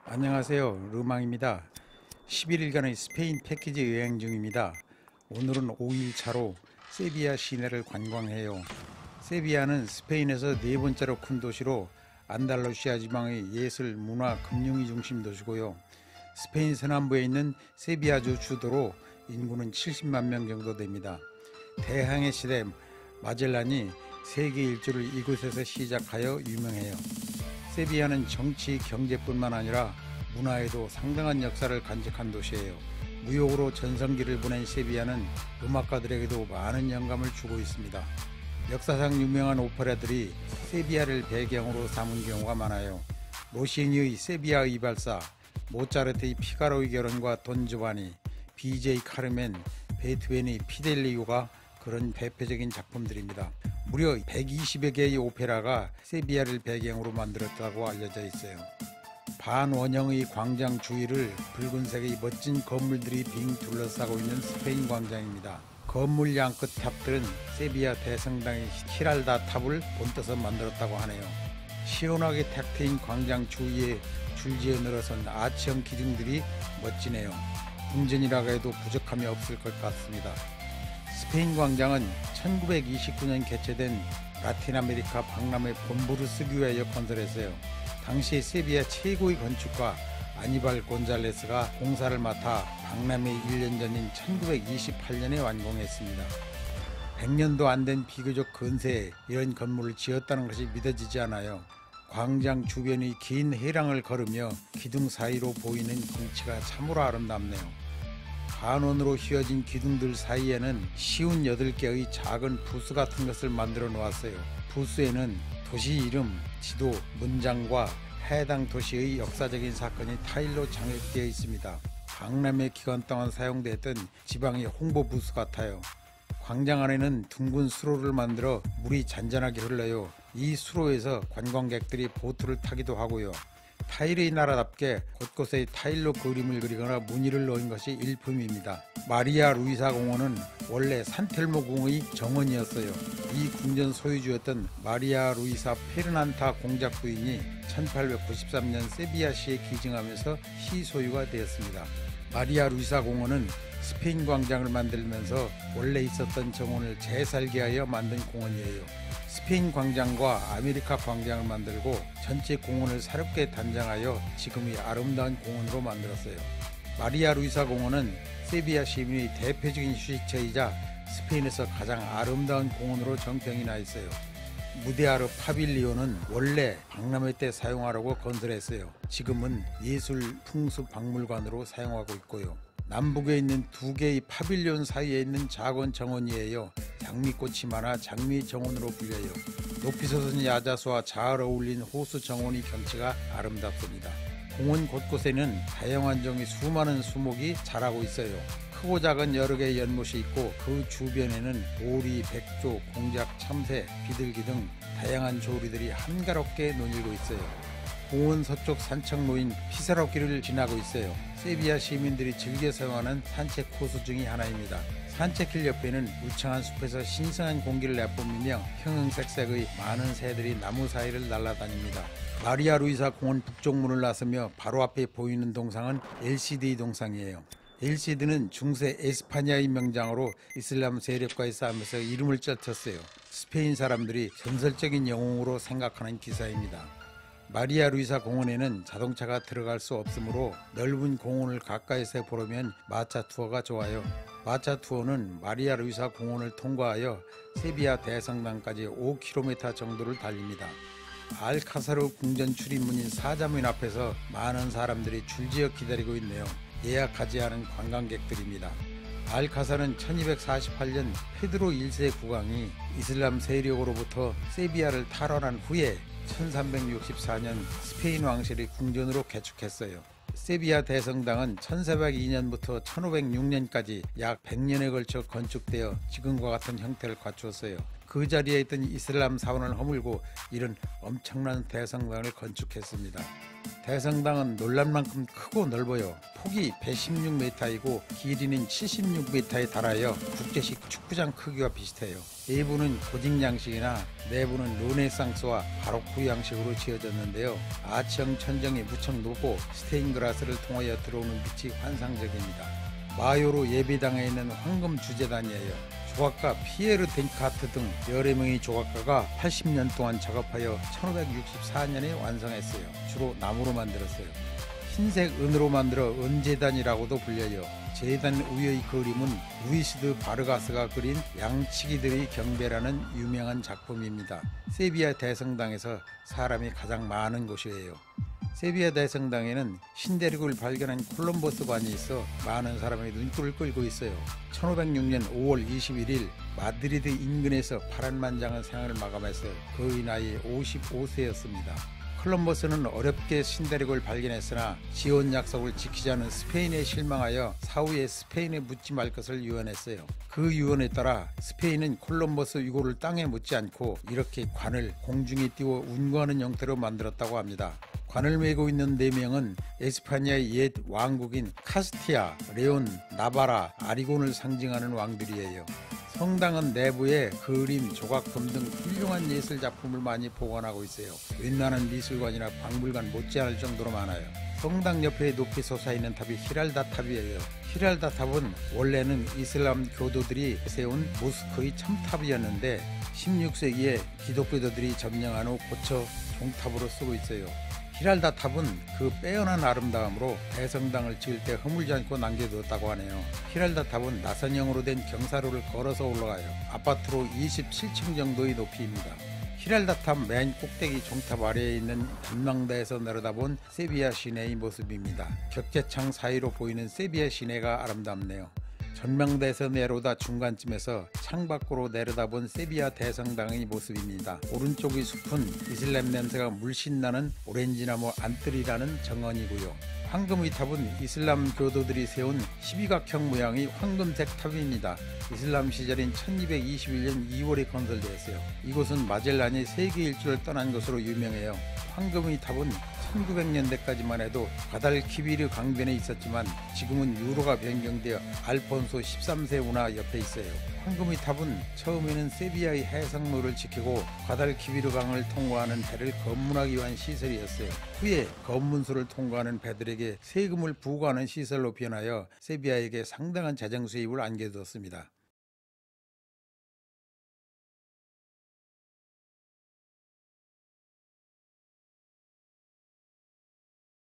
안녕하세요. 르망입니다. 11일간의 스페인 패키지 여행 중입니다. 오늘은 5일 차로 세비야 시내를 관광해요. 세비야는 스페인에서 네 번째로 큰 도시로 안달루시아 지방의 예술, 문화, 금융의 중심 도시고요. 스페인 서남부에 있는 세비야주 주도로 인구는 70만 명 정도 됩니다. 대항해 시대 마젤란이 세계 일주를 이곳에서 시작하여 유명해요. 세비야는 정치, 경제뿐만 아니라 문화에도 상당한 역사를 간직한 도시예요. 무역으로 전성기를 보낸 세비야는 음악가들에게도 많은 영감을 주고 있습니다. 역사상 유명한 오페라들이 세비야를 배경으로 삼은 경우가 많아요. 로시니의 세비야의 발사, 모차르트의 피가로의 결혼과 돈주바니, BJ 카르멘, 베토벤의 피델리오가 그런 대표적인 작품들입니다. 무려 120여 개의 오페라가 세비야를 배경으로 만들었다고 알려져 있어요. 반원형의 광장 주위를 붉은색의 멋진 건물들이 빙 둘러싸고 있는 스페인 광장입니다. 건물 양끝 탑들은 세비야 대성당의 히랄다 탑을 본떠서 만들었다고 하네요. 시원하게 탁 트인 광장 주위에 줄지어 늘어선 아치형 기둥들이 멋지네요. 궁전이라고 해도 부족함이 없을 것 같습니다. 스페인 광장은 1929년 개최된 라틴 아메리카 박람회 본부를 쓰기 위하여 건설했어요. 당시 세비야 최고의 건축가 아니발 곤잘레스가 공사를 맡아 박람회 1년 전인 1928년에 완공했습니다. 100년도 안 된 비교적 근세에 이런 건물을 지었다는 것이 믿어지지 않아요. 광장 주변의 긴 해랑을 걸으며 기둥 사이로 보이는 경치가 참으로 아름답네요. 반원으로 휘어진 기둥들 사이에는 쉬운 8개의 작은 부스 같은 것을 만들어 놓았어요. 부스에는 도시 이름, 지도, 문장과 해당 도시의 역사적인 사건이 타일로 장식되어 있습니다. 박람회 기간 동안 사용됐던 지방의 홍보 부스 같아요. 광장 안에는 둥근 수로를 만들어 물이 잔잔하게 흘러요. 이 수로에서 관광객들이 보트를 타기도 하고요. 타일의 나라답게 곳곳에 타일로 그림을 그리거나 무늬를 넣은 것이 일품입니다. 마리아 루이사 공원은 원래 산텔모 궁의 정원이었어요. 이 궁전 소유주였던 마리아 루이사 페르난타 공작 부인이 1893년 세비야시에 기증하면서 시 소유가 되었습니다. 마리아 루이사 공원은 스페인 광장을 만들면서 원래 있었던 정원을 재살게 하여 만든 공원이에요. 스페인 광장과 아메리카 광장을 만들고 전체 공원을 새롭게 단장하여 지금의 아름다운 공원으로 만들었어요. 마리아 루이사 공원은 세비야 시민의 대표적인 휴식처이자 스페인에서 가장 아름다운 공원으로 정평이 나 있어요. 무데아르 파빌리온은 원래 박람회 때 사용하려고 건설했어요. 지금은 예술 풍수 박물관으로 사용하고 있고요. 남북에 있는 2개의 파빌리온 사이에 있는 작은 정원이에요. 장미꽃이 많아 장미정원으로 불려요. 높이 솟은 야자수와 잘 어울린 호수 정원의 경치가 아름답습니다. 공원 곳곳에는 다양한 종의 수많은 수목이 자라고 있어요. 크고 작은 여러 개의 연못이 있고 그 주변에는 오리, 백조, 공작, 참새, 비둘기 등 다양한 조리들이 한가롭게 논일고 있어요. 공원 서쪽 산책로인 피세로길을 지나고 있어요. 세비야 시민들이 즐겨 사용하는 산책 코스 중의 하나입니다. 산책길 옆에는 울창한 숲에서 신선한 공기를 내뿜으며 형형색색의 많은 새들이 나무 사이를 날아다닙니다. 마리아 루이사 공원 북쪽문을 나서며 바로 앞에 보이는 동상은 엘시드의 동상이에요. 엘시드는 중세 에스파냐의 명장으로 이슬람 세력과의 싸움에서 이름을 쩔쳤어요. 스페인 사람들이 전설적인 영웅으로 생각하는 기사입니다. 마리아 루이사 공원에는 자동차가 들어갈 수 없으므로 넓은 공원을 가까이서 보려면 마차 투어가 좋아요. 마차 투어는 마리아 루이사 공원을 통과하여 세비야 대성당까지 5km 정도를 달립니다. 알카사르 궁전 출입문인 사자문 앞에서 많은 사람들이 줄지어 기다리고 있네요. 예약하지 않은 관광객들입니다. 알카사는 1248년 페드로 1세 국왕이 이슬람 세력으로부터 세비야를 탈환한 후에 1364년 스페인 왕실의 궁전으로 개축했어요. 세비야 대성당은 1402년부터 1506년까지 약 100년에 걸쳐 건축되어 지금과 같은 형태를 갖추었어요. 그 자리에 있던 이슬람 사원을 허물고 이런 엄청난 대성당을 건축했습니다. 대성당은 놀랄 만큼 크고 넓어요. 폭이 116m이고 길이는 76m에 달하여 국제식 축구장 크기와 비슷해요. 외부는 고직 양식이나 내부는 르네상스와 바로크 양식으로 지어졌는데요. 아치형 천정이 무척 높고 스테인글라스를 통하여 들어오는 빛이 환상적입니다. 마요로 예배당에 있는 황금 주제단이에요. 조각가 피에르 덴카트 등 여러 명의 조각가가 80년 동안 작업하여 1564년에 완성했어요. 주로 나무로 만들었어요. 흰색 은으로 만들어 은제단이라고도 불려요. 제단 위의 그림은 루이스 바르가스가 그린 양치기들의 경배라는 유명한 작품입니다. 세비야 대성당에서 사람이 가장 많은 곳이에요. 세비야 대성당에는 신대륙을 발견한 콜럼버스관이 있어 많은 사람의 눈길을 끌고 있어요. 1506년 5월 21일 마드리드 인근에서 파란만장한 생활을 마감해서 그의 나이 55세였습니다. 콜럼버스는 어렵게 신대륙을 발견했으나 지원 약속을 지키지 않은 스페인에 실망하여 사후에 스페인에 묻지 말 것을 유언했어요. 그 유언에 따라 스페인은 콜럼버스 유골을 땅에 묻지 않고 이렇게 관을 공중에 띄워 운구하는 형태로 만들었다고 합니다. 관을 메고 있는 4명은 에스파냐의 옛 왕국인 카스티아, 레온, 나바라, 아리곤을 상징하는 왕들이에요. 성당은 내부에 그림, 조각품 등 훌륭한 예술작품을 많이 보관하고 있어요. 웬만한 미술관이나 박물관 못지않을 정도로 많아요. 성당 옆에 높이 솟아있는 탑이 히랄다 탑이에요. 히랄다 탑은 원래는 이슬람 교도들이 세운 모스크의 첨탑이었는데 16세기에 기독교도들이 점령한 후 고쳐 종탑으로 쓰고 있어요. 히랄다 탑은 그 빼어난 아름다움으로 대성당을 지을 때 허물지 않고 남겨두었다고 하네요. 히랄다 탑은 나선형으로 된 경사로를 걸어서 올라가요. 아파트로 27층 정도의 높이입니다. 히랄다 탑 맨 꼭대기 종탑 아래에 있는 전망대에서 내려다본 세비야 시내의 모습입니다. 격재창 사이로 보이는 세비야 시내가 아름답네요. 전망대에서 내려오다 중간쯤에서 창밖으로 내려다본 세비야 대성당의 모습입니다. 오른쪽의 숲은 이슬람 냄새가 물씬 나는 오렌지나무 안뜰이라는 정원이고요. 황금의 탑은 이슬람 교도들이 세운 12각형 모양의 황금색 탑입니다. 이슬람 시절인 1221년 2월에 건설되었어요. 이곳은 마젤란이 세계 일주를 떠난 것으로 유명해요. 황금의 탑은 1900년대까지만 해도 과달키비르 강변에 있었지만 지금은 유로가 변경되어 알폰소 13세 운하 옆에 있어요. 황금의 탑은 처음에는 세비야의 해상로를 지키고 과달키비르 강을 통과하는 배를 검문하기 위한 시설이었어요. 후에 검문소를 통과하는 배들에게 세금을 부과하는 시설로 변하여 세비야에게 상당한 재정 수입을 안겨두었습니다.